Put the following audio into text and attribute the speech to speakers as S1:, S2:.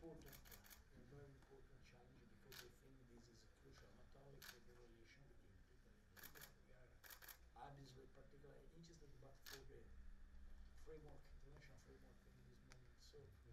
S1: very important challenge because I think this is crucial not only for the relation between Italy and India. We are obviously particularly interested, but for the framework, international framework in this moment. So